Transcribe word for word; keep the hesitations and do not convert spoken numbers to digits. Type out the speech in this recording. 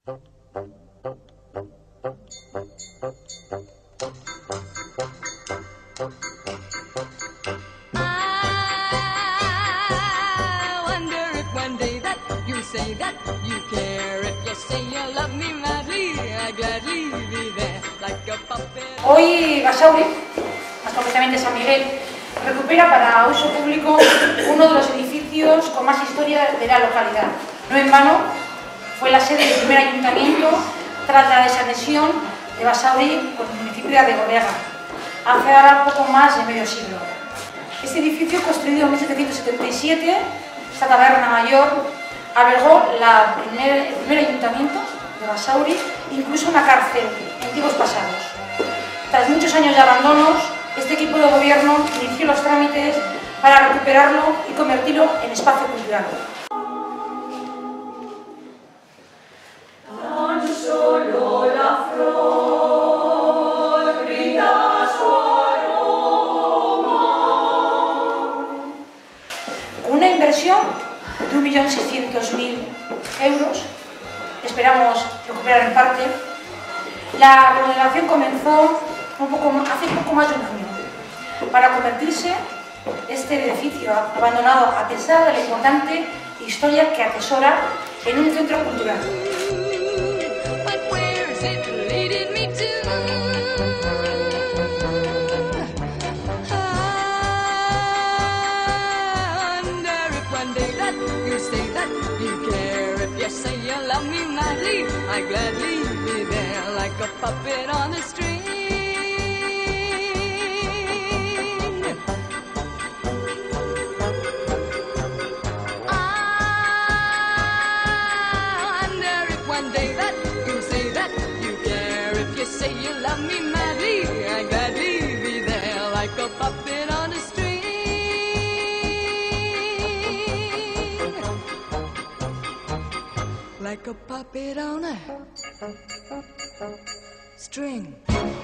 Say that you care, if you say you love me madly, I gladly be there like a puppet. Hoy Basauri, más concretamente San Miguel, recupera para uso público uno de los edificios con más historia de la localidad. No en vano, fue la sede del primer ayuntamiento tras la desanexión de Basauri con el municipio de Arrigorriaga, hace ahora poco más de medio siglo. Este edificio, construido en mil setecientos setenta y siete, esta taberna mayor, albergó la primer, el primer ayuntamiento de Basauri, incluso una cárcel en tiempos pasados. Tras muchos años de abandonos, este equipo de gobierno inició los trámites para recuperarlo y convertirlo en espacio cultural. Tan solo la flor grita su aroma. Una inversión de un millón seiscientos mil euros, esperamos recuperar en parte. La remodelación comenzó un poco, hace poco más de un año para convertirse este edificio abandonado, a pesar de la importante historia que atesora, en un centro cultural. Say you love me madly, I gladly be there like a puppet on a string. I wonder if one day that you say that you care. If you say you love me madly, I gladly be there like a puppet on a string. Like a puppet on a string.